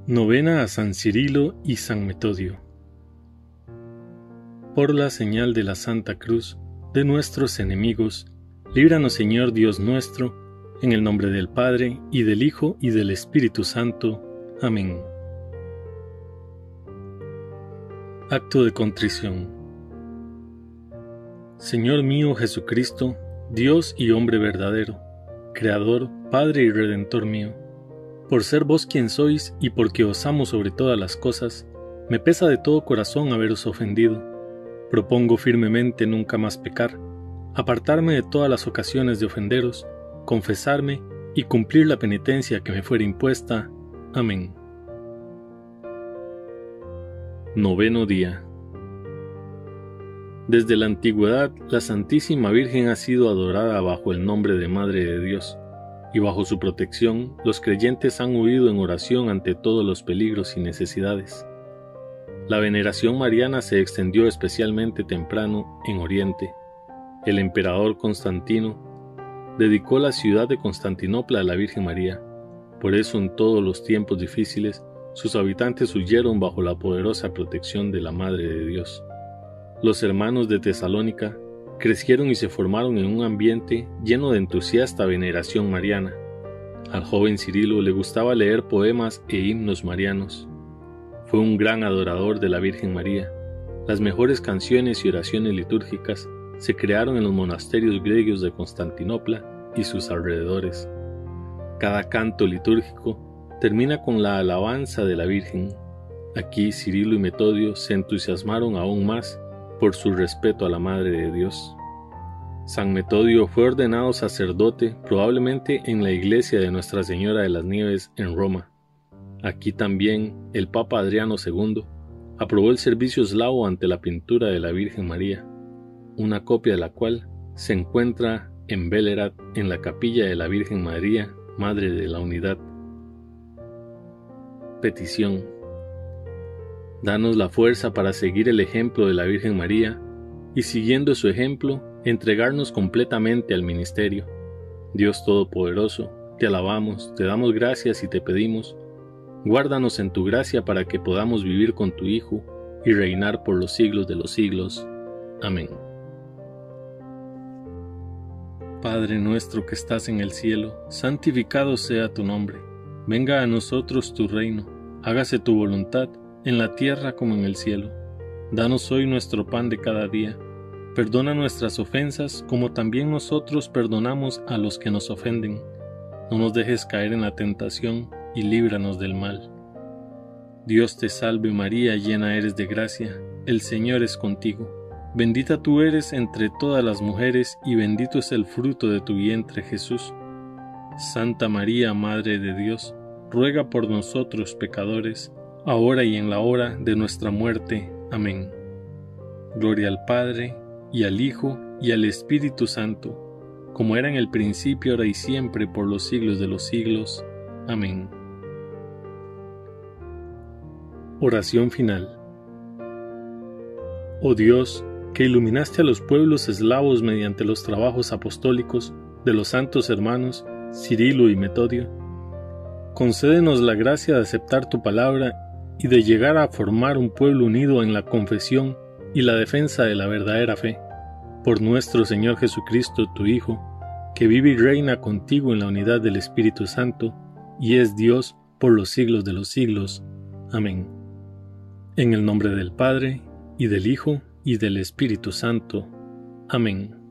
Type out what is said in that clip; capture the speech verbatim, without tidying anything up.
Novena a San Cirilo y San Metodio. Por la señal de la Santa Cruz de nuestros enemigos, líbranos, Señor Dios nuestro, en el nombre del Padre, y del Hijo, y del Espíritu Santo. Amén. Acto de contrición. Señor mío Jesucristo, Dios y hombre verdadero, Creador, Padre y Redentor mío, por ser vos quien sois y porque os amo sobre todas las cosas, me pesa de todo corazón haberos ofendido. Propongo firmemente nunca más pecar, apartarme de todas las ocasiones de ofenderos, confesarme y cumplir la penitencia que me fuera impuesta. Amén. Noveno día. Desde la antigüedad, la Santísima Virgen ha sido adorada bajo el nombre de Madre de Dios, y bajo su protección los creyentes han huido en oración ante todos los peligros y necesidades. La veneración mariana se extendió especialmente temprano en Oriente. El emperador Constantino dedicó la ciudad de Constantinopla a la Virgen María. Por eso en todos los tiempos difíciles, sus habitantes huyeron bajo la poderosa protección de la Madre de Dios. Los hermanos de Tesalónica crecieron y se formaron en un ambiente lleno de entusiasta veneración mariana. Al joven Cirilo le gustaba leer poemas e himnos marianos. Fue un gran adorador de la Virgen María. Las mejores canciones y oraciones litúrgicas se crearon en los monasterios griegos de Constantinopla y sus alrededores. Cada canto litúrgico termina con la alabanza de la Virgen. Aquí Cirilo y Metodio se entusiasmaron aún más por su respeto a la Madre de Dios. San Metodio fue ordenado sacerdote probablemente en la iglesia de Nuestra Señora de las Nieves en Roma. Aquí también el Papa Adriano segundo aprobó el servicio eslavo ante la pintura de la Virgen María, una copia de la cual se encuentra en Belgrad en la capilla de la Virgen María, Madre de la Unidad. Petición. Danos la fuerza para seguir el ejemplo de la Virgen María y, siguiendo su ejemplo, entregarnos completamente al ministerio. Dios Todopoderoso, te alabamos, te damos gracias y te pedimos, guárdanos en tu gracia para que podamos vivir con tu Hijo y reinar por los siglos de los siglos. Amén. Padre nuestro que estás en el cielo, santificado sea tu nombre. Venga a nosotros tu reino, hágase tu voluntad, en la tierra como en el cielo. Danos hoy nuestro pan de cada día. Perdona nuestras ofensas, como también nosotros perdonamos a los que nos ofenden. No nos dejes caer en la tentación, y líbranos del mal. Dios te salve María, llena eres de gracia, el Señor es contigo. Bendita tú eres entre todas las mujeres, y bendito es el fruto de tu vientre, Jesús. Santa María, Madre de Dios, ruega por nosotros pecadores, ahora y en la hora de nuestra muerte. Amén. Gloria al Padre, y al Hijo, y al Espíritu Santo, como era en el principio, ahora y siempre, por los siglos de los siglos. Amén. Oración final. Oh Dios, que iluminaste a los pueblos eslavos mediante los trabajos apostólicos de los santos hermanos Cirilo y Metodio, concédenos la gracia de aceptar tu palabra y de llegar a formar un pueblo unido en la confesión y la defensa de la verdadera fe. Por nuestro Señor Jesucristo, tu Hijo, que vive y reina contigo en la unidad del Espíritu Santo, y es Dios por los siglos de los siglos. Amén. En el nombre del Padre, y del Hijo, y del Espíritu Santo. Amén.